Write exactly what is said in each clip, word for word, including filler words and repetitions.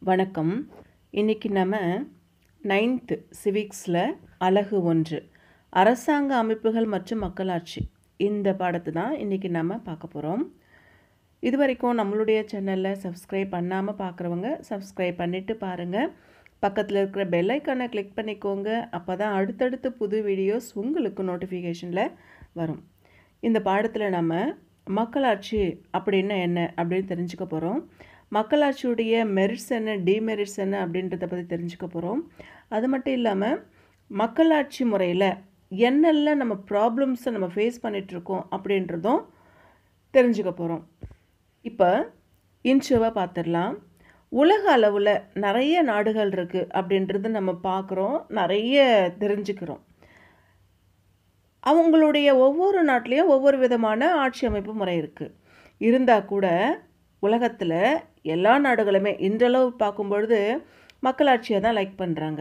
வணக்கம். இன்னைக்கு நம்ம நைன்த் சிவிக்ஸில் அலகு ஒன்று அரசாங்க அமைப்புகள் மற்றும் மக்களாட்சி இந்த பாடத்தை தான் இன்றைக்கி நம்ம பார்க்க போகிறோம். இது வரைக்கும் நம்மளுடைய சேனலில் சப்ஸ்கிரைப் பண்ணாமல் பார்க்குறவங்க சப்ஸ்கிரைப் பண்ணிவிட்டு பாருங்கள். பக்கத்தில் இருக்கிற பெல் ஐக்கானை கிளிக் பண்ணிக்கோங்க. அப்போ தான் அடுத்தடுத்து புது வீடியோஸ் உங்களுக்கு நோட்டிஃபிகேஷனில் வரும். இந்த பாடத்தில் நம்ம மக்களாட்சி அப்படின்னா என்ன அப்படின்னு தெரிஞ்சுக்க போகிறோம். மக்களாட்சியுடைய மெரிட்ஸ் என்ன, டிமெரிட்ஸ் என்ன அப்படின்றத பற்றி தெரிஞ்சுக்க போகிறோம். அது மட்டும் இல்லாமல் மக்களாட்சி முறையில் என்னெல்லாம் நம்ம ப்ராப்ளம்ஸை நம்ம ஃபேஸ் பண்ணிகிட்ருக்கோம் அப்படின்றதும் தெரிஞ்சுக்க போகிறோம். இப்போ இன்ஷோவாக பார்த்துடலாம். உலக அளவில் நிறைய நாடுகள் இருக்குது அப்படின்றது நம்ம பார்க்குறோம், நிறைய தெரிஞ்சுக்கிறோம். அவங்களுடைய ஒவ்வொரு நாட்டிலையும் ஒவ்வொரு விதமான ஆட்சி அமைப்பு முறை இருக்குது. இருந்தால் கூட உலகத்தில் எல்லா நாடுகளுமே இன்றளவு பார்க்கும்பொழுது மக்களாட்சியை தான் லைக் பண்ணுறாங்க.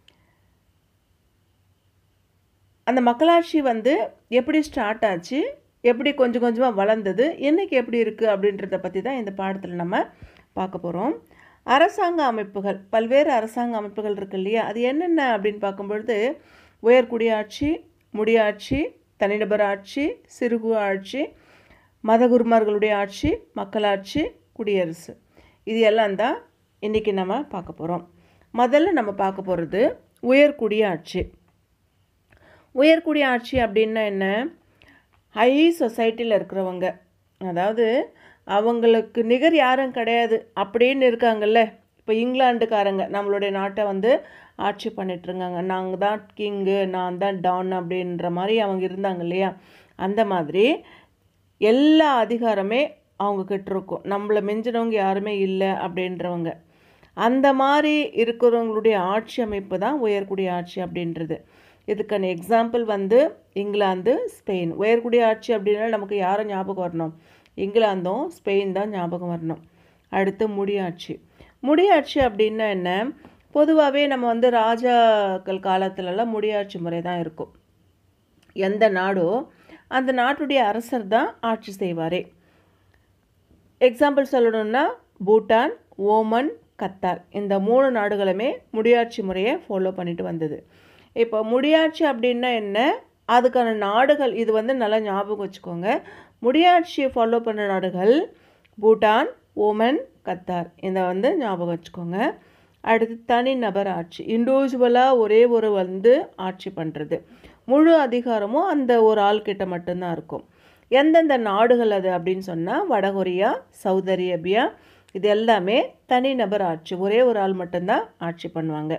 அந்த மக்களாட்சி வந்து எப்படி ஸ்டார்ட் ஆச்சு, எப்படி கொஞ்சம் கொஞ்சமாக வளர்ந்தது, இன்றைக்கி எப்படி இருக்குது அப்படின்றத பற்றி தான் இந்த பாடத்தில் நம்ம பார்க்க போகிறோம். அரசாங்க அமைப்புகள், பல்வேறு அரசாங்க அமைப்புகள் இருக்குது இல்லையா, அது என்னென்ன அப்படின்னு பார்க்கும்பொழுது உயர்குடியாட்சி, முடியாட்சி, தனிநபர் ஆட்சி, சிறுகு ஆட்சி, மதகுருமார்களுடைய ஆட்சி, மக்களாட்சி, குடியரசு, இது எல்லாம் தான் இன்றைக்கி நம்ம பார்க்க போகிறோம். முதல்ல நம்ம பார்க்க போகிறது உயர்குடியாட்சி. உயர்குடியாட்சி அப்படின்னா என்ன? ஹை சொசைட்டியில் இருக்கிறவங்க, அதாவது அவங்களுக்கு நிகர் யாரும் கிடையாது அப்படின்னு இருக்காங்கல்ல. இப்போ இங்கிலாண்டுக்காரங்க நம்மளுடைய நாட்டை வந்து ஆட்சி பண்ணிட்டுருக்காங்க. நாங்கள் தான் கிங்கு, நான் தான் டான் அப்படின்ற மாதிரி அவங்க இருந்தாங்க இல்லையா. அந்த மாதிரி எல்லா அதிகாரமே அவங்க கிட்ட இருக்கும், நம்மளை மிஞ்சினவங்க யாருமே இல்லை அப்படின்றவங்க. அந்த மாதிரி இருக்கிறவங்களுடைய ஆட்சி அமைப்பு தான் உயர்குடி ஆட்சி அப்படின்றது. இதுக்கான எக்ஸாம்பிள் வந்து இங்கிலாந்து, ஸ்பெயின். உயர்குடி ஆட்சி அப்படின்னா நமக்கு யாரை ஞாபகம் வரணும்? இங்கிலாந்தும் ஸ்பெயின் தான் ஞாபகம் வரணும். அடுத்து முடியாட்சி. முடியாட்சி அப்படின்னா என்ன? பொதுவாகவே நம்ம வந்து ராஜாக்கள் காலத்துலலாம் முடியாட்சி முறை தான் இருக்கும். எந்த நாடோ அந்த நாட்டுடைய அரசர் தான் ஆட்சி செய்வாரே. எக்ஸாம்பிள் சொல்லணும்னா பூட்டான், ஓமன், கத்தார், இந்த மூணு நாடுகளுமே முடியாட்சி முறையை ஃபாலோ பண்ணிட்டு வந்தது. இப்போ முடியாட்சி அப்படின்னா என்ன, அதுக்கான நாடுகள் இது வந்து நல்லா ஞாபகம் வச்சுக்கோங்க. முடியாட்சியை ஃபாலோ பண்ண நாடுகள் பூட்டான், ஓமன், கத்தார், இதை வந்து ஞாபகம் வச்சுக்கோங்க. அடுத்து தனிநபர் ஆட்சி, இண்டிவிஜுவலாக ஒரே ஒரு வந்து ஆட்சி பண்ணுறது, முழு அதிகாரமும் அந்த ஒரு ஆள்கிட்ட மட்டும்தான் இருக்கும். எந்தெந்த நாடுகள் அது அப்படின்னு சொன்னால் வடகொரியா, சவுதி அரேபியா, இது எல்லாமே தனிநபர் ஆட்சி, ஒரே ஒரு ஆள் மட்டும்தான் ஆட்சி பண்ணுவாங்க.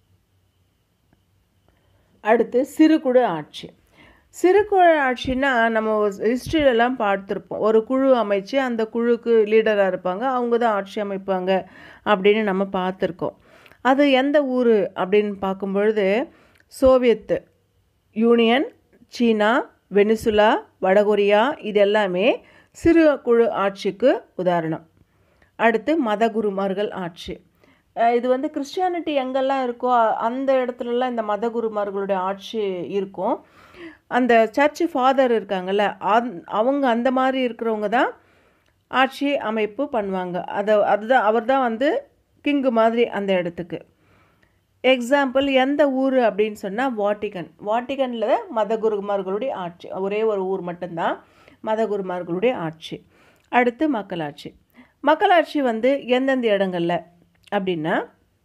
அடுத்து சிறுகுழு ஆட்சி. சிறுகுழு ஆட்சின்னா நம்ம ஹிஸ்ட்ரியிலலாம் பார்த்துருப்போம். ஒரு குழு அமைச்சு அந்த குழுக்கு லீடராக இருப்பாங்க, அவங்க தான் ஆட்சி அமைப்பாங்க அப்படின்னு நம்ம பார்த்துருக்கோம். அது எந்த ஊர் அப்படின்னு பார்க்கும்பொழுது சோவியத் யூனியன், சீனா, வெனிசுலா, வடகொரியா, இது எல்லாமே சிறு குழு ஆட்சிக்கு உதாரணம். அடுத்து மதகுருமார்கள் ஆட்சி. இது வந்து கிறிஸ்டியானிட்டி எங்கெல்லாம் இருக்கோ அந்த இடத்துலலாம் இந்த மதகுருமார்களுடைய ஆட்சி இருக்கும். அந்த சர்ச் ஃபாதர் இருக்காங்கள்ல, அந் அவங்க அந்த மாதிரி இருக்கிறவங்க தான் ஆட்சி அமைப்பு பண்ணுவாங்க. அதை அதுதான் அவர் தான் வந்து கிங்கு மாதிரி அந்த இடத்துக்கு. எக்ஸாம்பிள் எந்த ஊர் அப்படின்னு சொன்னால் வாட்டிகன். வாட்டிகனில் மதகுருமார்களுடைய ஆட்சி, ஒரே ஒரு ஊர் மட்டும்தான் மதகுருமார்களுடைய ஆட்சி. அடுத்து மக்களாட்சி. மக்களாட்சி வந்து எந்தெந்த இடங்களில் அப்படின்னா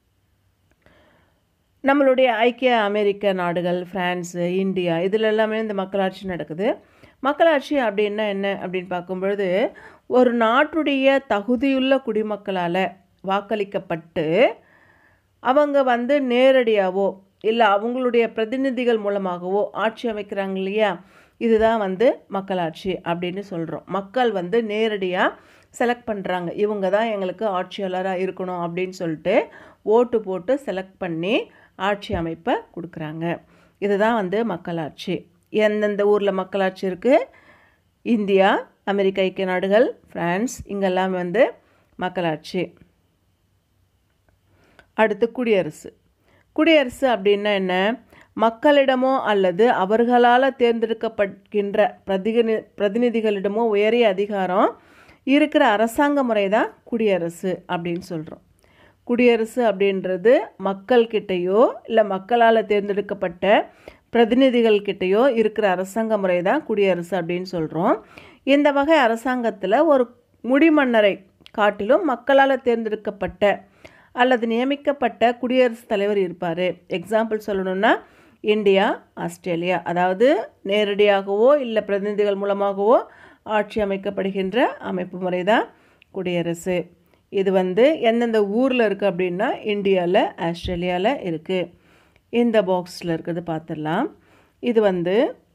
நம்மளுடைய ஐக்கிய அமெரிக்க நாடுகள், ஃப்ரான்ஸு, இந்தியா, இதில் எல்லாமே இந்த மக்களாட்சி நடக்குது. மக்களாட்சி அப்படின்னா என்ன அப்படின்னு பார்க்கும்பொழுது ஒரு நாட்டுடைய தகுதியுள்ள குடிமக்களால் வாக்களிக்கப்பட்டு அவங்க வந்து நேரடியாகவோ இல்லை அவங்களுடைய பிரதிநிதிகள் மூலமாகவோ ஆட்சி அமைக்கிறாங்க இல்லையா, இதுதான் வந்து மக்களாட்சி அப்படின்னு சொல்கிறோம். மக்கள் வந்து நேரடியாக செலக்ட் பண்ணுறாங்க, இவங்க தான் எங்களுக்கு ஆட்சியாளராக இருக்கணும் அப்படின்னு சொல்லிட்டு ஓட்டு போட்டு செலக்ட் பண்ணி ஆட்சி அமைப்பை கொடுக்குறாங்க. இதுதான் வந்து மக்களாட்சி. எந்தெந்த ஊரில் மக்களாட்சி இருக்குது? இந்தியா, அமெரிக்க ஐக்கிய நாடுகள், ஃப்ரான்ஸ், இங்கெல்லாம் வந்து மக்களாட்சி. அடுத்து குடியரசு. குடியரசு அப்படின்னா என்ன? மக்களிடமோ அல்லது அவர்களால் தேர்ந்தெடுக்கப்படுகின்ற பிரதிநிதி பிரதிநிதிகளிடமோ உயரிய அதிகாரம் இருக்கிற அரசாங்க முறை தான் குடியரசு அப்படின்னு சொல்கிறோம். குடியரசு அப்படின்றது மக்கள்கிட்டையோ இல்லை மக்களால் தேர்ந்தெடுக்கப்பட்ட பிரதிநிதிகள் கிட்டேயோ இருக்கிற அரசாங்க முறை தான் குடியரசு அப்படின்னு சொல்கிறோம். இந்த வகை அரசாங்கத்தில் ஒரு முடிமன்னரை காட்டிலும் மக்களால் தேர்ந்தெடுக்கப்பட்ட அல்லது நியமிக்கப்பட்ட குடியரசுத் தலைவர் இருப்பார். எக்ஸாம்பிள் சொல்லணுன்னா இந்தியா, ஆஸ்திரேலியா, அதாவது நேரடியாகவோ இல்லை பிரதிநிதிகள் மூலமாகவோ ஆட்சி அமைக்கப்படுகின்ற அமைப்பு முறை தான் குடியரசு. இது வந்து எந்தெந்த ஊரில் இருக்குது அப்படின்னா இந்தியாவில், ஆஸ்திரேலியாவில் இருக்குது. இந்த பாக்ஸில் இருக்கிறது பார்த்துடலாம். இது வந்து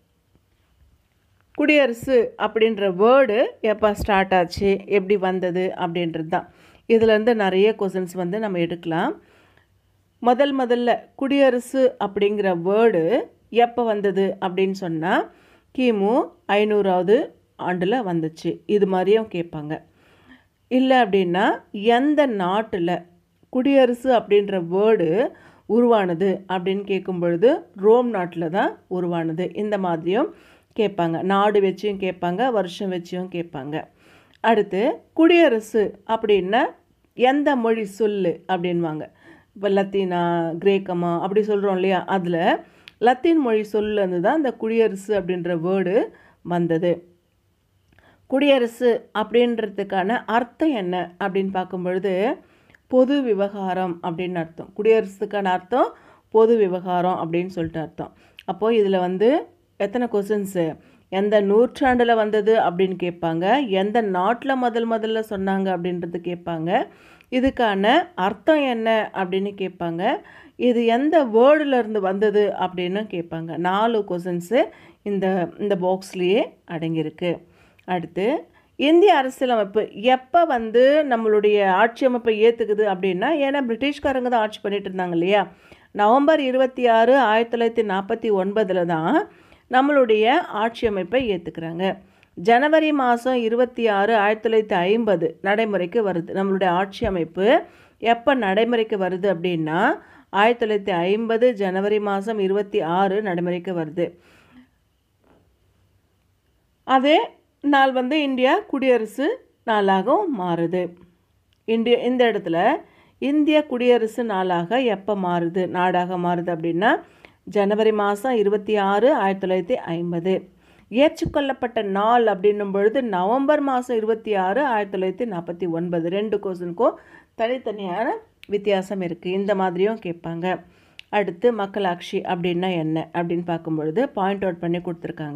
குடியரசு அப்படின்ற வேர்டு எப்போ ஸ்டார்ட் ஆச்சு, எப்படி வந்தது அப்படின்றது தான். இதிலேருந்து நிறைய கொஸ்டின்ஸ் வந்து நம்ம எடுக்கலாம். முதல் முதல்ல குடியரசு அப்படிங்கிற வேர்டு எப்போ வந்தது அப்படின்னு சொன்னால் கிமு ஐநூறாவது ஆண்டில் வந்துச்சு. இது மாதிரியும் கேட்பாங்க. இல்லை அப்படின்னா எந்த நாட்டில் குடியரசு அப்படின்ற வேர்டு உருவானது அப்படின்னு கேட்கும் பொழுது ரோம் நாட்டில் தான் உருவானது. இந்த மாதிரியும் கேட்பாங்க. நாடு வச்சியும் கேட்பாங்க, வருஷம் வச்சியும் கேட்பாங்க. அடுத்து குடியரசு அப்படின்னா எந்த மொழி சொல்லு அப்படின்வாங்க. இப்போ லத்தீனா, கிரேக்கமா அப்படி சொல்கிறோம் இல்லையா, அதில் லத்தீன் மொழி சொல்லுலேருந்து தான் இந்த குடியரசு அப்படின்ற வேர்டு வந்தது. குடியரசு அப்படின்றதுக்கான அர்த்தம் என்ன அப்படின்னு பார்க்கும் பொழுது பொது விவகாரம் அப்படின்னு அர்த்தம். குடியரசுக்கான அர்த்தம் பொது விவகாரம் அப்படின்னு சொல்லிட்டு அர்த்தம். அப்போது இதில் வந்து எத்தனை கொஸ்டின்ஸு, எந்த நூற்றாண்டில் வந்தது அப்படின்னு கேட்பாங்க, எந்த நாட்டில் முதல் முதல்ல சொன்னாங்க அப்படின்றது கேட்பாங்க, இதுக்கான அர்த்தம் என்ன அப்படின்னு கேட்பாங்க, இது எந்த வேர்டிலேருந்து வந்தது அப்படின்னு கேட்பாங்க. நாலு கொஸ்டின்ஸு இந்த இந்த பாக்ஸ்லேயே அடங்கியிருக்கு. அடுத்து இந்திய அரசியலமைப்பு எப்போ வந்து நம்மளுடைய ஆட்சி அமைப்பை ஏற்றுக்குது அப்படின்னா, ஏன்னா பிரிட்டிஷ்காரங்க தான் ஆட்சி பண்ணிட்டு இருந்தாங்க இல்லையா, நவம்பர் இருபத்தி ஆறு ஆயிரத்தி தொள்ளாயிரத்தி நாற்பத்தி ஒன்பதில் தான் நம்மளுடைய ஆட்சி அமைப்பை ஏற்றுக்கிறாங்க. ஜனவரி மாதம் இருபத்தி ஆறு ஆயிரத்தி தொள்ளாயிரத்தி ஐம்பது நடைமுறைக்கு வருது. நம்மளுடைய ஆட்சி அமைப்பு எப்போ நடைமுறைக்கு வருது அப்படின்னா ஆயிரத்தி தொள்ளாயிரத்தி ஐம்பது ஜனவரி மாதம் இருபத்தி ஆறு நடைமுறைக்கு வருது. அதே நாள் வந்து இந்தியா குடியரசு நாளாகவும் மாறுது. இந்திய இந்த இடத்துல இந்திய குடியரசு நாளாக எப்போ மாறுது, நாடாக மாறுது அப்படின்னா ஜனவரி மாதம் இருபத்தி ஆறு ஆயிரத்தி தொள்ளாயிரத்தி ஐம்பது. ஏற்றுக்கொள்ளப்பட்ட நாள் அப்படின்னும் பொழுது நவம்பர் மாதம் இருபத்தி ஆறு ஆயிரத்தி தொள்ளாயிரத்தி நாற்பத்தி ஒன்பது. ரெண்டு கொஸ்டினுக்கும் தனித்தனியான வித்தியாசம் இருக்குது. இந்த மாதிரியும் கேட்பாங்க. அடுத்து மக்களாட்சி அப்படின்னா என்ன அப்படின்னு பார்க்கும்பொழுது பாயிண்ட் அவுட் பண்ணி கொடுத்துருக்காங்க.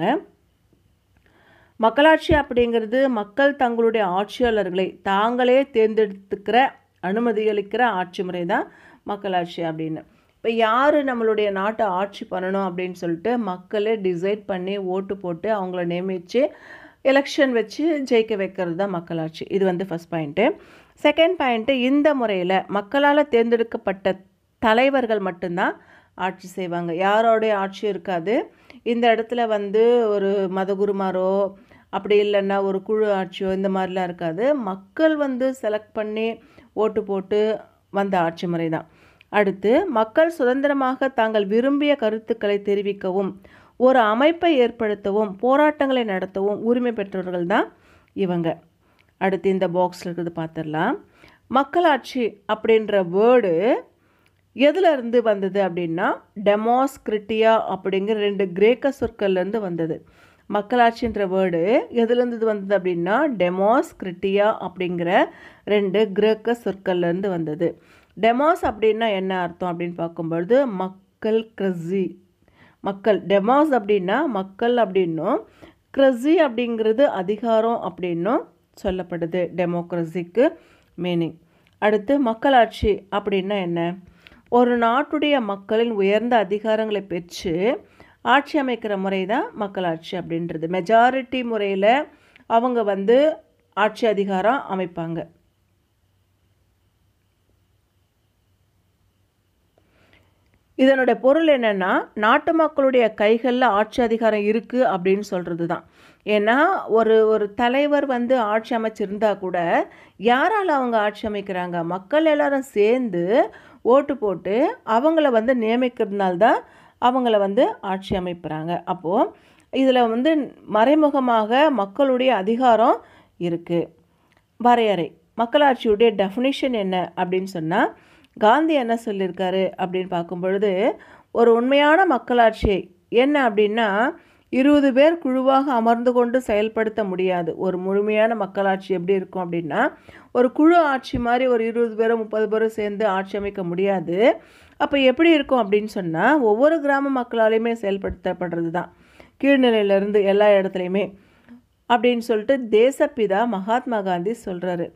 மக்களாட்சி அப்படிங்கிறது மக்கள் தங்களுடைய ஆட்சியாளர்களை தாங்களே தேர்ந்தெடுத்துக்கிற அனுமதி அளிக்கிற ஆட்சி முறை தான் மக்களாட்சி அப்படின்னு. இப்போ யார் நம்மளுடைய நாட்டை ஆட்சி பண்ணணும் அப்படின்னு சொல்லிட்டு மக்களே டிசைட் பண்ணி ஓட்டு போட்டு அவங்கள நியமித்து எலெக்ஷன் வச்சு ஜெயிக்க வைக்கிறது தான் மக்களாட்சி. இது வந்து ஃபஸ்ட் பாயிண்ட்டு. செகண்ட் பாயிண்ட்டு, இந்த முறையில் மக்களால் தேர்ந்தெடுக்கப்பட்ட தலைவர்கள் மட்டும்தான் ஆட்சி செய்வாங்க. யாரோடைய ஆட்சியும் இருக்காது. இந்த இடத்துல வந்து ஒரு மதகுருமாரோ அப்படி இல்லைன்னா ஒரு குழு ஆட்சியோ இந்த மாதிரிலாம் இருக்காது. மக்கள் வந்து செலக்ட் பண்ணி ஓட்டு போட்டு வந்த ஆட்சி முறை தான். அடுத்து மக்கள் சுதந்திரமாக தாங்கள் விரும்பிய கருத்துக்களை தெரிவிக்கவும் ஒரு அமைப்பை ஏற்படுத்தவும் போராட்டங்களை நடத்தவும் உரிமை பெற்றவர்கள் தான் இவங்க. அடுத்து இந்த பாக்ஸில் இருக்கிறது பார்த்துடலாம். மக்களாட்சி அப்படின்ற வேர்டு எதில் இருந்து வந்தது அப்படின்னா டெமோஸ்கிரிட்டியா அப்படிங்கிற ரெண்டு கிரேக்க சொற்கள்லேருந்து வந்தது. மக்களாட்சின்ற வேர்டு எதுலேருந்து வந்தது அப்படின்னா டெமோஸ்கிரிட்டியா அப்படிங்கிற ரெண்டு கிரேக்க சொற்கள்லேருந்து வந்தது. டெமோஸ் அப்படின்னா என்ன அர்த்தம் அப்படின்னு பார்க்கும்பொழுது மக்கள், கிரஸி, மக்கள். டெமோஸ் அப்படின்னா மக்கள் அப்படின்னும், கிரஸி அப்படிங்கிறது அதிகாரம் அப்படின்னும் சொல்லப்படுது. டெமோக்ரஸிக்கு மீனிங். அடுத்து மக்களாட்சி அப்படின்னா என்ன, ஒரு நாட்டுடைய மக்களின் உயர்ந்த அதிகாரங்களை பெற்று ஆட்சி அமைக்கிற முறை தான் மக்களாட்சி அப்படின்றது. மெஜாரிட்டி முறையில் அவங்க வந்து ஆட்சி அதிகாரம் அமைப்பாங்க. இதனுடைய பொருள் என்னென்னா நாட்டு மக்களுடைய கைகளில் ஆட்சி அதிகாரம் இருக்குது அப்படின்னு சொல்கிறது தான். ஏன்னா ஒரு ஒரு தலைவர் வந்து ஆட்சி அமைச்சிருந்தா கூட யாரால் அவங்க ஆட்சி அமைக்கிறாங்க, மக்கள் எல்லாரும் சேர்ந்து ஓட்டு போட்டு அவங்கள வந்து நியமிக்கிறதுனால தான் அவங்கள வந்து ஆட்சி அமைப்புறாங்க. அப்போது இதில் வந்து மறைமுகமாக மக்களுடைய அதிகாரம் இருக்குது. வரையறை மக்களாட்சியுடைய டெஃபினிஷன் என்ன அப்படின்னு சொன்னால் காந்தி என்ன சொல்லியிருக்காரு அப்படின்னு பார்க்கும் பொழுது, ஒரு உண்மையான மக்களாட்சியை என்ன அப்படின்னா இருபது பேர் குழுவாக அமர்ந்து கொண்டு செயல்படுத்த முடியாது. ஒரு முழுமையான மக்களாட்சி எப்படி இருக்கும் அப்படின்னா ஒரு குழு ஆட்சி மாதிரி ஒரு இருபது பேரோ முப்பது பேரோ சேர்ந்து ஆட்சி அமைக்க முடியாது. அப்போ எப்படி இருக்கும் அப்படின்னு சொன்னால் ஒவ்வொரு கிராம மக்களாலையுமே செயல்படுத்தப்படுறது தான், கீழ்நிலையிலேருந்து எல்லா இடத்துலையுமே அப்படின்னு சொல்லிட்டு தேசப்பிதா மகாத்மா காந்தி சொல்கிறாரு.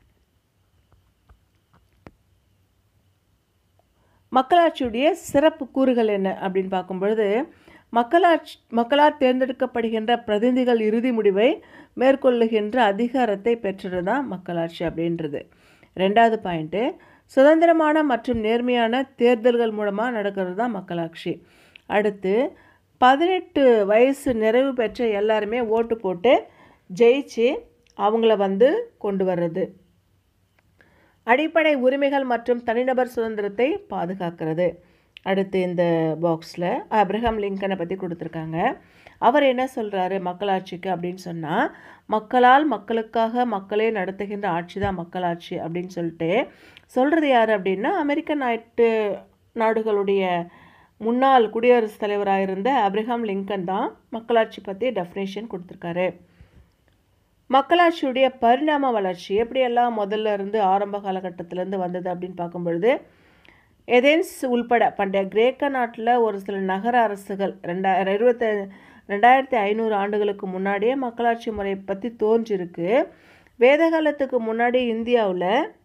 மக்களாட்சியுடைய சிறப்பு கூறுகள் என்ன அப்படின்னு பார்க்கும்பொழுது, மக்களாட்சி மக்களால் தேர்ந்தெடுக்கப்படுகின்ற பிரதிநிதிகள் இறுதி முடிவை மேற்கொள்ளுகின்ற அதிகாரத்தை பெற்றது தான் மக்களாட்சி அப்படின்றது. ரெண்டாவது பாயிண்ட்டு, சுதந்திரமான மற்றும் நேர்மையான தேர்தல்கள் மூலமாக நடக்கிறது தான் மக்களாட்சி. அடுத்து பதினெட்டு வயசு நிறைவு பெற்ற எல்லாருமே ஓட்டு போட்டு ஜெயிச்சு அவங்கள வந்து கொண்டு வர்றது. அடிப்படை உரிமைகள் மற்றும் தனிநபர் சுதந்திரத்தை பாதுகாக்கிறது. அடுத்து இந்த பாக்ஸில் ஆப்ரஹாம் லிங்கனை பற்றி கொடுத்துருக்காங்க. அவர் என்ன சொல்கிறாரு மக்களாட்சிக்கு அப்படின்னு சொன்னால், மக்களால் மக்களுக்காக மக்களே நடத்துகின்ற ஆட்சி தான் மக்களாட்சி அப்படின்னு சொல்லிட்டு சொல்கிறது யார் அப்படின்னா அமெரிக்க நாட்டு நாடுகளுடைய முன்னாள் குடியரசுத் தலைவராக இருந்த ஆப்ரஹாம் லிங்கன் தான் மக்களாட்சி பற்றி டெஃபினேஷன் கொடுத்துருக்காரு. மக்களாட்சியுடைய பரிணாம வளர்ச்சி எப்படியெல்லாம் முதல்ல இருந்து ஆரம்ப காலகட்டத்திலேருந்து வந்தது அப்படின்னு பார்க்கும்பொழுது, ஏதென்ஸ் உள்பட பண்டைய கிரேக்க நாட்டில் ஒரு சில நகர அரசுகள் ரெண்டாயிரம் இருபத்தி ரெண்டாயிரத்தி ஐநூறு ஆண்டுகளுக்கு முன்னாடியே மக்களாட்சி முறை பற்றி தோன்றிருக்கு. வேத காலத்துக்கு முன்னாடி இந்தியாவில்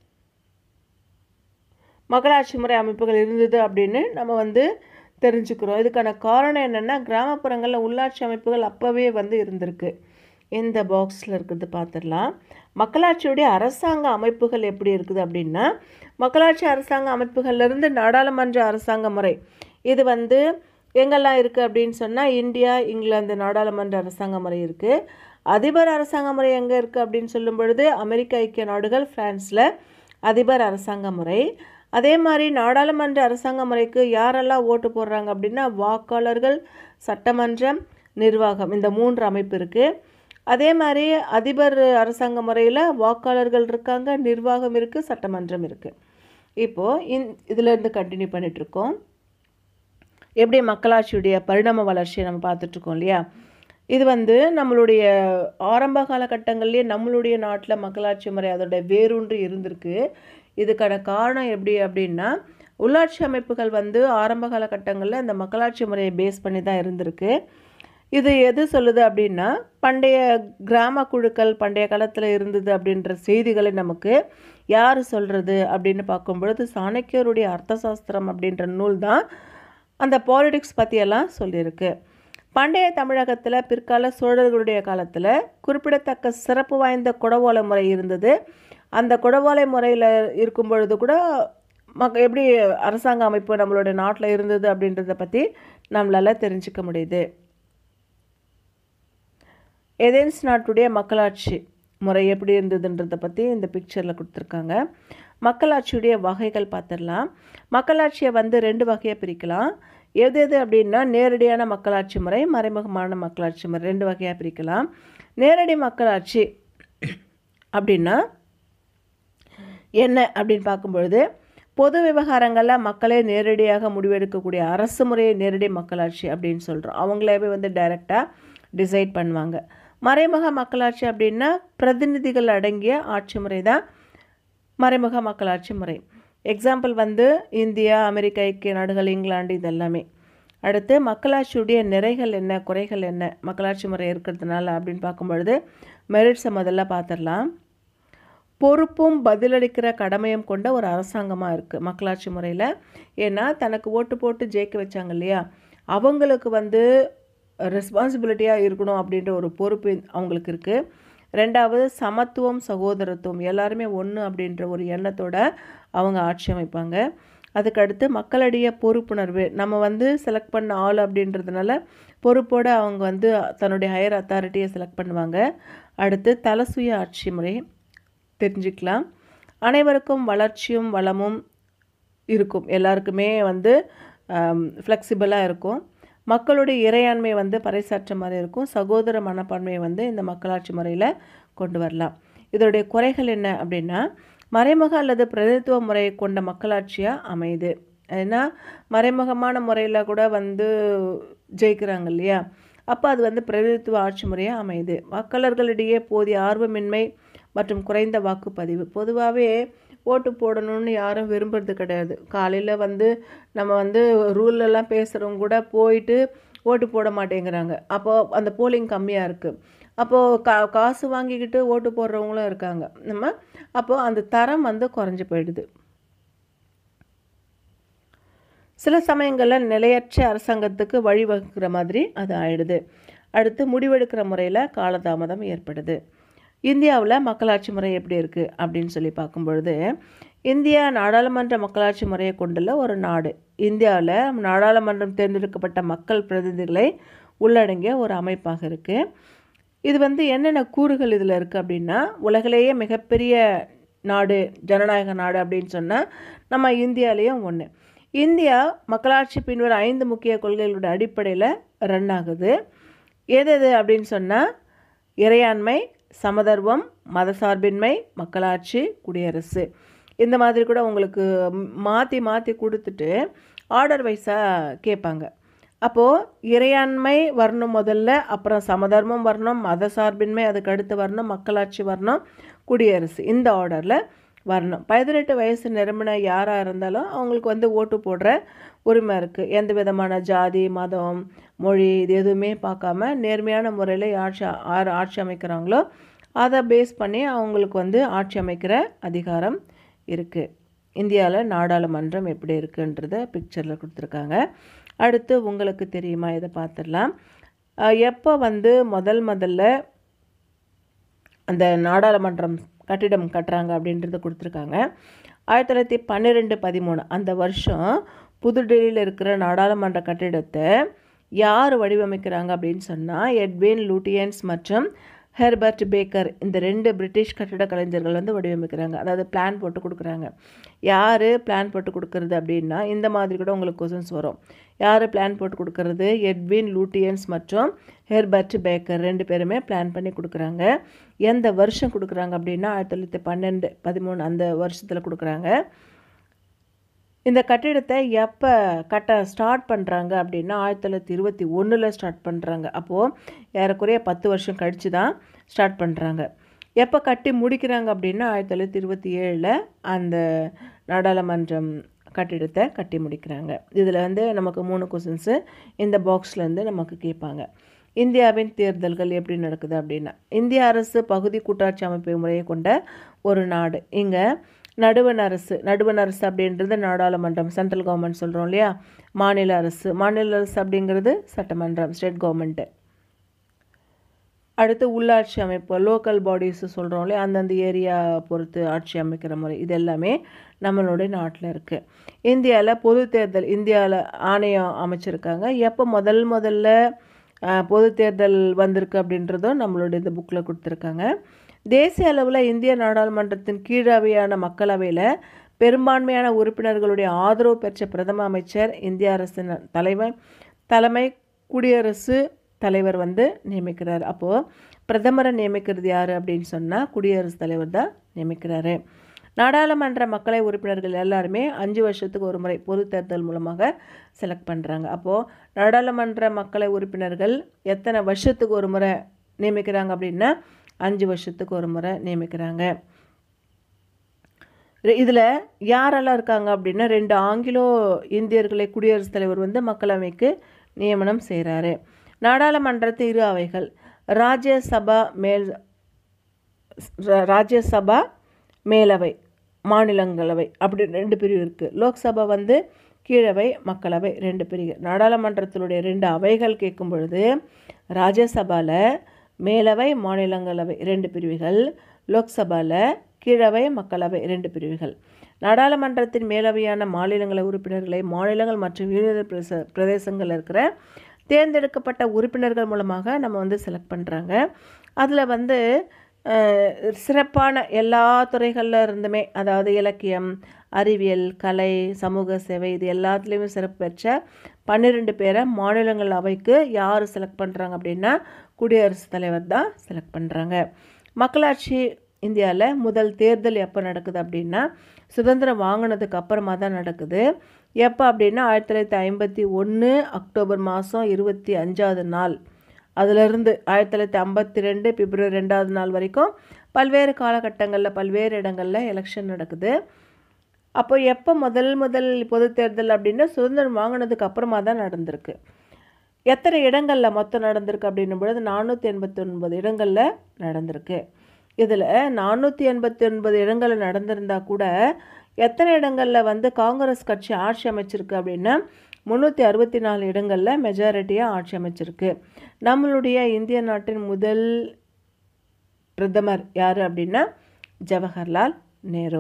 மக்களாட்சி முறை அமைப்புகள் இருந்தது அப்படின்னு நம்ம வந்து தெரிஞ்சுக்கிறோம். இதுக்கான காரணம் என்னென்னா கிராமப்புறங்களில் உள்ளாட்சி அமைப்புகள் அப்போவே வந்து இருந்திருக்கு. இந்த பாக்ஸில் இருக்கிறது பார்த்துடலாம். மக்களாட்சியுடைய அரசாங்க அமைப்புகள் எப்படி இருக்குது அப்படின்னா, மக்களாட்சி அரசாங்க அமைப்புகள்லேருந்து நாடாளுமன்ற அரசாங்க முறை இது வந்து எங்கெல்லாம் இருக்குது அப்படின்னு சொன்னால் இந்தியா, இங்கிலாந்து நாடாளுமன்ற அரசாங்க முறை இருக்குது. அதிபர் அரசாங்க முறை எங்கே இருக்குது அப்படின்னு சொல்லும் பொழுது அமெரிக்க ஐக்கிய நாடுகள், ஃப்ரான்ஸில் அதிபர் அரசாங்க முறை. அதே மாதிரி நாடாளுமன்ற அரசாங்க முறைக்கு யாரெல்லாம் ஓட்டு போடுறாங்க அப்படின்னா வாக்காளர்கள், சட்டமன்றம், நிர்வாகம், இந்த மூன்று அமைப்பு இருக்குது. அதே மாதிரி அதிபர் அரசாங்க முறையில் வாக்காளர்கள் இருக்காங்க, நிர்வாகம் இருக்குது, சட்டமன்றம் இருக்குது. இப்போது இந் இதிலேருந்து கண்டினியூ பண்ணிகிட்ருக்கோம். எப்படி மக்களாட்சியுடைய பரிணாம வளர்ச்சியை நம்ம பார்த்துட்ருக்கோம் இல்லையா. இது வந்து நம்மளுடைய ஆரம்ப காலகட்டங்கள்லேயே நம்மளுடைய நாட்டில் மக்களாட்சி முறை அதோட வேரூன்றி இருந்திருக்கு. இதுக்கான காரணம் எப்படி அப்படின்னா உள்ளாட்சி அமைப்புகள் வந்து ஆரம்ப காலகட்டங்களில் இந்த மக்களாட்சி முறையை பேஸ் பண்ணி தான் இருந்திருக்கு. இது எது சொல்லுது அப்படின்னா பண்டைய கிராம குழுக்கள் பண்டைய காலத்தில் இருந்தது அப்படின்ற செய்திகளை நமக்கு யார் சொல்கிறது அப்படின்னு பார்க்கும்பொழுது சாணக்கியருடைய அர்த்தசாஸ்திரம் அப்படின்ற நூல் தான் அந்த பாலிடிக்ஸ் பற்றியெல்லாம் சொல்லியிருக்கு. பண்டைய தமிழகத்தில் பிற்கால சோழர்களுடைய காலத்தில் குறிப்பிடத்தக்க சிறப்பு வாய்ந்த குடவோலை முறை இருந்தது. அந்த குடவோலை முறையில் இருக்கும் பொழுது கூட மக் எப்படி அரசாங்க அமைப்பு நம்மளோட நாட்டில் இருந்தது அப்படின்றத பற்றி நம்மளால் தெரிஞ்சுக்க முடியுது. ஏதென்ஸ் நாட்டுடைய மக்களாட்சி முறை எப்படி இருந்ததுன்றதை பற்றி இந்த பிக்சரில் கொடுத்துருக்காங்க. மக்களாட்சியுடைய வகைகள் பார்த்துடலாம். மக்களாட்சியை வந்து ரெண்டு வகையாக பிரிக்கலாம். எது எது அப்படின்னா நேரடியான மக்களாட்சி முறை, மறைமுகமான மக்களாட்சி முறை, ரெண்டு வகையாக பிரிக்கலாம். நேரடி மக்களாட்சி அப்படின்னா என்ன அப்படின்னு பார்க்கும்பொழுது பொது விவகாரங்களில் மக்களே நேரடியாக முடிவெடுக்கக்கூடிய அரசு முறையை நேரடி மக்களாட்சி அப்படின்னு சொல்கிறோம். அவங்களாவே வந்து டைரெக்டாக டிசைட் பண்ணுவாங்க. மறைமுக மக்களாட்சி அப்படின்னா பிரதிநிதிகள் அடங்கிய ஆட்சி முறை தான் மறைமுக மக்களாட்சி முறை. எக்ஸாம்பிள் வந்து இந்தியா, அமெரிக்க ஐக்கிய நாடுகள், இங்கிலாந்து, இதெல்லாமே. அடுத்து மக்களாட்சியுடைய நிறைகள் என்ன, குறைகள் என்ன மக்களாட்சி முறை இருக்கிறதுனால அப்படின்னு பார்க்கும்பொழுது மெரிட்ஸை முதல்ல பார்த்துடலாம். பொறுப்பும் பதிலளிக்கிற கடமையும் கொண்ட ஒரு அரசாங்கமாக இருக்குது மக்களாட்சி முறையில். ஏன்னா தனக்கு ஓட்டு போட்டு ஜெயிக்க வச்சாங்க இல்லையா, அவங்களுக்கு வந்து ரெஸ்பான்சிபிலிட்டியாக இருக்கணும் அப்படின்ற ஒரு பொறுப்பு அவங்களுக்கு இருக்குது. ரெண்டாவது சமத்துவம், சகோதரத்துவம், எல்லாருமே ஒன்று அப்படின்ற ஒரு எண்ணத்தோடு அவங்க ஆட்சி அமைப்பாங்க. அதுக்கடுத்து மக்களிடையே பொறுப்புணர்வு, நம்ம வந்து செலக்ட் பண்ண ஆள் அப்படின்றதுனால பொறுப்போடு அவங்க வந்து தன்னுடைய ஹையர் அத்தாரிட்டியை செலக்ட் பண்ணுவாங்க. அடுத்து தலசுய ஆட்சி முறை தெரிஞ்சுக்கலாம். அனைவருக்கும் வளர்ச்சியும் வளமும் இருக்கும், எல்லாருக்குமே வந்து ஃப்ளெக்சிபிளாக இருக்கும். மக்களுடைய இறையாண்மை வந்து பறைசாற்ற மாதிரி இருக்கும். சகோதர மனப்பான்மையை வந்து இந்த மக்களாட்சி முறையில் கொண்டு வரலாம். இதோடைய குறைகள் என்ன அப்படின்னா மறைமுக அல்லது பிரதிநிதித்துவ முறையை கொண்ட மக்களாட்சியாக அமையுது. ஏன்னா மறைமுகமான முறையில் கூட வந்து ஜெயிக்கிறாங்க இல்லையா, அப்போ அது வந்து பிரதிநிதித்துவ ஆட்சி முறையாக அமையுது. வாக்காளர்களிடையே போதிய ஆர்வமின்மை மற்றும் குறைந்த வாக்குப்பதிவு. பொதுவாகவே ஓட்டு போடணும்னு யாரும் விரும்புறது கிடையாது. காலையில் வந்து நம்ம வந்து ரூல்லெல்லாம் பேசுகிறவங்க கூட போயிட்டு ஓட்டு போட மாட்டேங்கிறாங்க. அப்போது அந்த போலிங் கம்மியாக இருக்குது. அப்போது கா காசு வாங்கிக்கிட்டு ஓட்டு போடுறவங்களும் இருக்காங்க. நம்ம அப்போது அந்த தரம் வந்து குறைஞ்சி போயிடுது. சில சமயங்களில் நிலையற்ற அரசாங்கத்துக்கு வழிவகுக்கிற மாதிரி அது ஆயிடுது. அடுத்து முடிவெடுக்கிற முறையில் காலதாமதம் ஏற்படுது. இந்தியாவில் மக்களாட்சி முறை எப்படி இருக்குது அப்படின்னு சொல்லி பார்க்கும்பொழுது, இந்தியா நாடாளுமன்ற மக்களாட்சி முறையை கொண்டுள்ள ஒரு நாடு. இந்தியாவில் நாடாளுமன்றம் தேர்ந்தெடுக்கப்பட்ட மக்கள் பிரதிநிதிகளை உள்ளடங்கிய ஒரு அமைப்பாக இருக்குது. இது வந்து என்னென்ன கூறுகள் இதில் இருக்குது அப்படின்னா, உலகிலேயே மிகப்பெரிய நாடு, ஜனநாயக நாடு அப்படின்னு சொன்னால் நம்ம இந்தியாவிலேயும் ஒன்று. இந்தியா மக்களாட்சி பின்வரும் ஐந்து முக்கிய கொள்கைகளோட அடிப்படையில் ரன் ஆகுது. எது எது அப்படின்னு சொன்னால் இறையாண்மை, சமதர்மம், மதசார்பின்மை, மக்களாட்சி, குடியரசு. இந்த மாதிரி கூட உங்களுக்கு மாற்றி மாற்றி கொடுத்துட்டு ஆர்டர் வைஸாக கேட்பாங்க. அப்போது இறையாண்மை வரணும் முதல்ல, அப்புறம் சமதர்மம் வரணும், மதசார்பின்மை அதுக்கு அடுத்து வரணும், மக்களாட்சி வரணும், குடியரசு, இந்த ஆர்டரில் வரணும். பதினெட்டு வயசு நிரம்பின யாராக இருந்தாலும் அவங்களுக்கு வந்து ஓட்டு போடுற உரிமை இருக்குது. எந்த விதமான ஜாதி, மதம், மொழி இது எதுவுமே பார்க்காம நேர்மையான முறையில் ஆட்சி யார் ஆட்சி அமைக்கிறாங்களோ அதை பேஸ் பண்ணி அவங்களுக்கு வந்து ஆட்சி அமைக்கிற அதிகாரம் இருக்குது. இந்தியாவில் நாடாளுமன்றம் எப்படி இருக்குன்றத பிக்சரில் கொடுத்துருக்காங்க. அடுத்து உங்களுக்கு தெரியுமா, இதை பார்த்துடலாம். எப்போ வந்து முதல் முதல்ல அந்த நாடாளுமன்றம் கட்டிடம் கட்டுறாங்க அப்படின்றது கொடுத்துருக்காங்க. ஆயிரத்தி தொள்ளாயிரத்தி பன்னிரெண்டு பதிமூணு அந்த வருஷம் புதுடெல்லியில் இருக்கிற நாடாளுமன்ற கட்டிடத்தை யார் வடிவமைக்கிறாங்க அப்படின்னு சொன்னால் எட்வின் லூட்டியன்ஸ் மற்றும் ஹெர்பர்ட் பேக்கர், இந்த ரெண்டு பிரிட்டிஷ் கட்டிட கலைஞர்கள் வந்து வடிவமைக்கிறாங்க. அதாவது பிளான் போட்டு கொடுக்குறாங்க. யார் பிளான் போட்டு கொடுக்கறது அப்படின்னா, இந்த மாதிரி கூட உங்களுக்கு கொஸ்டின்ஸ் வரும். யார் பிளான் போட்டு கொடுக்கறது? எட்வின் லூட்டியன்ஸ் மற்றும் ஹெர்பர்ட் பேக்கர் ரெண்டு பேருமே பிளான் பண்ணி கொடுக்குறாங்க. எந்த வருஷம் கொடுக்குறாங்க அப்படின்னா ஆயிரத்தி தொள்ளாயிரத்தி பன்னெண்டு பதிமூணு அந்த வருஷத்தில் கொடுக்குறாங்க. இந்த கட்டிடத்தை எப்போ கட்ட ஸ்டார்ட் பண்ணுறாங்க அப்படின்னா ஆயிரத்தி தொள்ளாயிரத்தி இருபத்தி ஒன்றில் ஸ்டார்ட் பண்ணுறாங்க. அப்போது ஏறக்குறைய பத்து வருஷம் கழித்து தான் ஸ்டார்ட் பண்ணுறாங்க. எப்போ கட்டி முடிக்கிறாங்க அப்படின்னா ஆயிரத்தி தொள்ளாயிரத்தி இருபத்தி ஏழில் அந்த நாடாளுமன்றம் கட்டிடத்தை கட்டி முடிக்கிறாங்க. இதில் வந்து நமக்கு மூணு கொஸ்டின்ஸு இந்த பாக்ஸ்லேருந்து நமக்கு கேட்பாங்க. இந்தியாவின் தேர்தல்கள் எப்படி நடக்குது அப்படின்னா, இந்திய அரசு பகுதி கூட்டாட்சி அமைப்பு முறையை கொண்ட ஒரு நாடு. இங்கே நடுவண் அரசு நடுவண் அரசு அப்படின்றது நாடாளுமன்றம், சென்ட்ரல் கவர்மெண்ட் சொல்கிறோம் இல்லையா. மாநில அரசு மாநில அரசு அப்படிங்கிறது சட்டமன்றம், ஸ்டேட் கவர்மெண்ட்டு. அடுத்து உள்ளாட்சி அமைப்பு, லோக்கல் பாடிஸு சொல்கிறோம் இல்லையா, அந்தந்த ஏரியா பொறுத்து ஆட்சி அமைக்கிற முறை, இது எல்லாமே நம்மளுடைய நாட்டில் இருக்குது. இந்தியாவில் பொது தேர்தல், இந்தியாவில் ஆணையம் அமைச்சிருக்காங்க. எப்போ முதல் முதல்ல பொது தேர்தல் வந்திருக்கு அப்படின்றதும் நம்மளுடைய இந்த புக்கில் கொடுத்துருக்காங்க. தேசிய அளவில் இந்திய நாடாளுமன்றத்தின் கீழவையான மக்களவையில் பெரும்பான்மையான உறுப்பினர்களுடைய ஆதரவு பெற்ற பிரதம அமைச்சர் இந்திய அரசின் தலைமை தலைமை குடியரசு தலைவர் வந்து நியமிக்கிறார். அப்போது பிரதமரை நியமிக்கிறது யார் அப்படின்னு சொன்னால் குடியரசுத் தலைவர் தான் நியமிக்கிறாரு. நாடாளுமன்ற மக்களை உறுப்பினர்கள் எல்லாருமே அஞ்சு வருஷத்துக்கு ஒரு முறை பொது தேர்தல் மூலமாக செலக்ட் பண்ணுறாங்க. அப்போது நாடாளுமன்ற மக்களை உறுப்பினர்கள் எத்தனை வருஷத்துக்கு ஒரு முறை நியமிக்கிறாங்க அப்படின்னா அஞ்சு வருஷத்துக்கு ஒரு முறை நியமிக்கிறாங்க. இதில் யாரெல்லாம் இருக்காங்க அப்படின்னா ரெண்டு ஆங்கிலோ இந்தியர்களை குடியரசுத் தலைவர் வந்து மக்களவைக்கு நியமனம் செய்கிறாரு. நாடாளுமன்றத்து இரு அவைகள், ராஜ்யசபா மேல் ராஜ்யசபா மேலவை, மாநிலங்களவை அப்படி ரெண்டு பிரிவு இருக்குது. லோக்சபா வந்து கீழவை, மக்களவை ரெண்டு பிரிவு. நாடாளுமன்றத்தினுடைய ரெண்டு அவைகள் கேட்கும் பொழுது ராஜ்யசபாவில் மேலவை, மாநிலங்களவை ரெண்டு பிரிவுகள், லோக்சபாவில் கீழவை, மக்களவை ரெண்டு பிரிவுகள். நாடாளுமன்றத்தின் மேலவையான மாநிலங்கள உறுப்பினர்களை மாநிலங்கள் மற்றும் யூனியன் பிரதேச பிரதேசங்களில் இருக்கிற தேர்ந்தெடுக்கப்பட்ட உறுப்பினர்கள் மூலமாக நம்ம வந்து செலக்ட் பண்ணுறாங்க. அதில் வந்து சிறப்பான எல்லா துறைகளில் இருந்துமே, அதாவது இலக்கியம், அறிவியல், கலை, சமூக சேவை இது எல்லாத்துலேயுமே சிறப்பு பெற்ற பன்னிரெண்டு பேரை மாநிலங்கள் அவைக்கு யார் செலக்ட் பண்ணுறாங்க அப்படின்னா குடியரசுத் தலைவர் தான் செலக்ட் பண்ணுறாங்க. மக்களாட்சி இந்தியாவில் முதல் தேர்தல் எப்போ நடக்குது அப்படின்னா சுதந்திரம் வாங்கினதுக்கு அப்புறமா தான் நடக்குது. எப்போ அப்படின்னா ஆயிரத்தி தொள்ளாயிரத்தி ஐம்பத்தி ஒன்று அக்டோபர் மாதம் இருபத்தி அஞ்சாவது நாள். அதிலிருந்து ஆயிரத்தி தொள்ளாயிரத்தி ஐம்பத்தி ரெண்டு பிப்ரவரி ரெண்டாவது நாள் வரைக்கும் பல்வேறு காலகட்டங்களில் பல்வேறு இடங்களில் எலெக்ஷன் நடக்குது. அப்போ எப்போ முதல் முதல் பொது தேர்தல் அப்படின்னா சுதந்திரம் வாங்கினதுக்கு அப்புறமா தான் நடந்திருக்கு. எத்தனை இடங்களில் மொத்தம் நடந்திருக்கு அப்படின்னும் பொழுது நானூற்றி எண்பத்தி ஒன்பது இடங்களில் நடந்திருக்கு. இதில் நானூற்றி எண்பத்தி ஒன்பது இடங்களில் நடந்திருந்தால் கூட எத்தனை இடங்களில் வந்து காங்கிரஸ் கட்சி ஆட்சி அமைச்சிருக்கு அப்படின்னா முந்நூற்றி அறுபத்தி நாலு இடங்களில் மெஜாரிட்டியாக ஆட்சி அமைச்சிருக்கு. நம்மளுடைய இந்திய நாட்டின் முதல் பிரதமர் யார் அப்படின்னா ஜவஹர்லால் நேரு.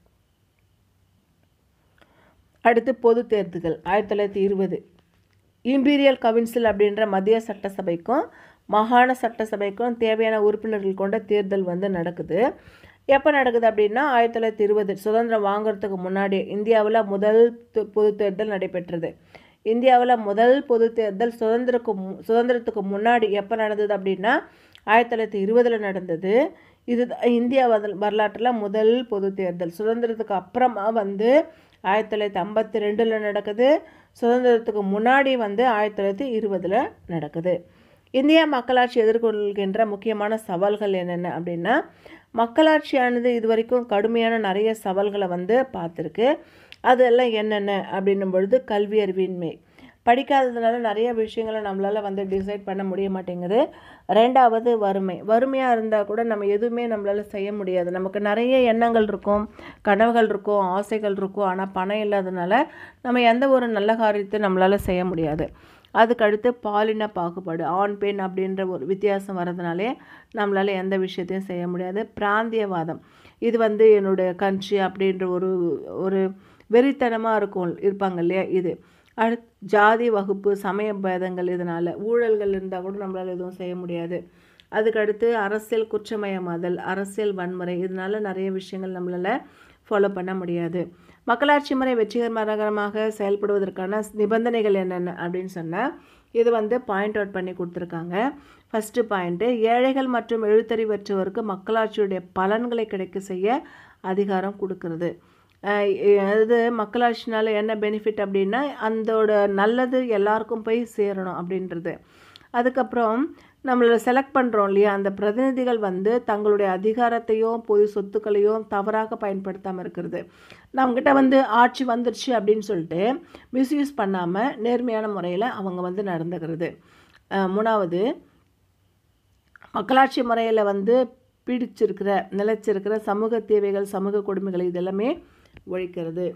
அடுத்து பொது தேர்தல்கள் ஆயிரத்தி தொள்ளாயிரத்தி இருபது இம்பீரியல் கவுன்சில் அப்படின்ற மத்திய சட்டசபைக்கும் மாகாண சட்டசபைக்கும் தேவையான உறுப்பினர்கள் கொண்ட தேர்தல் வந்து நடக்குது. எப்போ நடக்குது அப்படின்னா ஆயிரத்தி தொள்ளாயிரத்தி இருபது சுதந்திரம் வாங்குறதுக்கு முன்னாடி இந்தியாவில் முதல் பொது தேர்தல் நடைபெற்றது. இந்தியாவில் முதல் பொது தேர்தல் சுதந்திரக்கு சுதந்திரத்துக்கு முன்னாடி எப்போ நடந்தது அப்படின்னா ஆயிரத்தி தொள்ளாயிரத்தி இருபதில் நடந்தது. இது இந்தியா வரலாற்றில் முதல் பொது தேர்தல். சுதந்திரத்துக்கு அப்புறமா வந்து ஆயிரத்தி தொள்ளாயிரத்தி ஐம்பத்தி ரெண்டில் நடக்குது. சுதந்திரத்துக்கு முன்னாடி வந்து ஆயிரத்தி தொள்ளாயிரத்தி இருபதில் நடக்குது. இந்தியா மக்களாட்சி எதிர்கொள்கின்ற முக்கியமான சவால்கள் என்னென்ன அப்படின்னா மக்களாட்சியானது இது வரைக்கும் கடுமையான நிறைய சவால்களை வந்து பார்த்துருக்கு. அதெல்லாம் என்னென்ன அப்படின்னும் பொழுது கல்வி அறிவின்மை, படிக்காததுனால நிறைய விஷயங்களை நம்மளால் வந்து டிசைட் பண்ண முடிய மாட்டேங்குது. ரெண்டாவது வறுமை. வறுமையாக இருந்தால் கூட நம்ம எதுவுமே நம்மளால் செய்ய முடியாது. நமக்கு நிறைய எண்ணங்கள் இருக்கும், கனவுகள் இருக்கும், ஆசைகள் இருக்கும். ஆனால் பணம் இல்லாததுனால நம்ம எந்த ஒரு நல்ல காரியத்தை நம்மளால் செய்ய முடியாது. அதுக்கடுத்து பாலின பாகுபாடு, ஆண் பெண் அப்படின்ற ஒரு வித்தியாசம் வர்றதுனாலே நம்மளால் எந்த விஷயத்தையும் செய்ய முடியாது. பிராந்தியவாதம், இது வந்து என்னுடைய கண்ட்ரி அப்படின்ற ஒரு ஒரு வெறித்தனமாக இருக்கும் இருப்பாங்க இல்லையா, இது. அடுத்து ஜாதி வகுப்பு சமய பேதங்கள், இதனால் ஊழல்கள் இருந்தால் கூட நம்மளால் எதுவும் செய்ய முடியாது. அதுக்கடுத்து அரசியல் குற்றமயமாதல், அரசியல் வன்முறை, இதனால் நிறைய விஷயங்கள் நம்மளால் ஃபாலோ பண்ண முடியாது. மக்களாட்சி முறை வெற்றிகரமாக செயல்படுவதற்கான நிபந்தனைகள் என்னென்ன அப்படின்னு சொன்னால் இது வந்து பாயிண்ட் அவுட் பண்ணி கொடுத்துருக்காங்க. ஃபஸ்ட்டு பாயிண்ட்டு, ஏழைகள் மற்றும் எழுத்தறிவற்றவருக்கு மக்களாட்சியுடைய பலன்களை கிடைக்க செய்ய அதிகாரம் கொடுக்கறது. அது மக்களாட்சினால என்ன பெனிஃபிட் அப்படின்னா அந்தோட நல்லது எல்லாருக்கும் போய் சேரணும் அப்படின்றது. அதுக்கப்புறம் நம்மளை செலக்ட் பண்ணுறோம் இல்லையா, அந்த பிரதிநிதிகள் வந்து தங்களுடைய அதிகாரத்தையும் பொது சொத்துக்களையும் தவறாக பயன்படுத்தாமல் இருக்கிறது. நம்மக்கிட்ட வந்து ஆட்சி வந்துருச்சு அப்படின்னு சொல்லிட்டு மிஸ்யூஸ் பண்ணாமல் நேர்மையான முறையில் அவங்க வந்து நடந்துக்கிறது. மூணாவது, மக்களாட்சி முறையில் வந்து பிடிச்சிருக்கிற நிலைச்சிருக்கிற சமூக தேவைகள் சமூக கொடுமைகள் இதெல்லாமே ஒழிக்கிறது.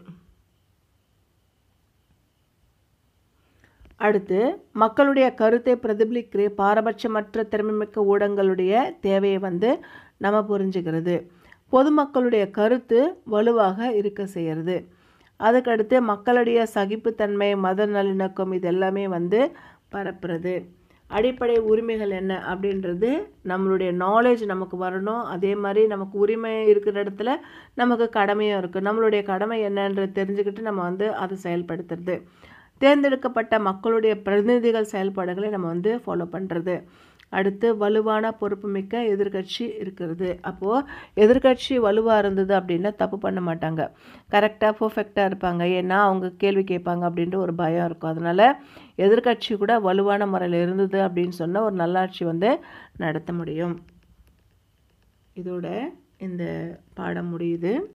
அடுத்து, மக்களுடைய கருத்தை பிரதிபலிக்கிற பாரபட்சமற்ற திறமைமிக்க ஊடகங்களுடைய தேவையை வந்து நம்ம புரிஞ்சுக்கிறது. பொதுமக்களுடைய கருத்து வலுவாக இருக்க செய்கிறது. அதுக்கடுத்து மக்களுடைய சகிப்புத்தன்மை மத நல்லிணக்கம் இதெல்லாமே வந்து பரப்புறது. அடிப்படை உரிமைகள் என்ன அப்படின்றது நம்மளுடைய நாலேஜ் நமக்கு வரணும். அதே மாதிரி நமக்கு உரிமை இருக்கிற இடத்துல நமக்கு கடமையும் இருக்குது. நம்மளுடைய கடமை என்னன்றது தெரிஞ்சுக்கிட்டு நம்ம வந்து அதை செயல்படுத்துறது. தேர்ந்தெடுக்கப்பட்ட மக்களுடைய பிரதிநிதிகள் செயல்பாடுகளை நம்ம வந்து ஃபாலோ பண்ணுறது. அடுத்து, வலுவான பொறுப்புமிக்க எதிர்கட்சி இருக்கிறது. அப்போது எதிர்கட்சி வலுவாக இருந்தது அப்படின்னா தப்பு பண்ண மாட்டாங்க, கரெக்டாக பர்ஃபெக்டாக இருப்பாங்க. ஏன்னா அவங்க கேள்வி கேட்பாங்க அப்படின்ற ஒரு பயம் இருக்கும். அதனால் எதிர்கட்சி கூட வலுவான முறையில் இருந்தது அப்படின்னு சொன்னால் ஒரு நல்லாட்சி வந்து நடத்த முடியும். இதோட இந்த பாடம் முடியுது.